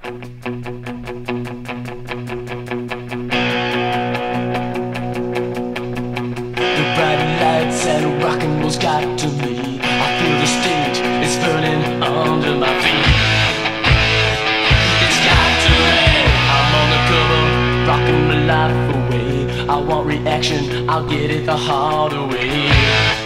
The bright lights and rock and roll's got to me. I feel the stage is burning under my feet. It's got to end. I'm on the cover, rocking my life away. I want reaction, I'll get it the hard way.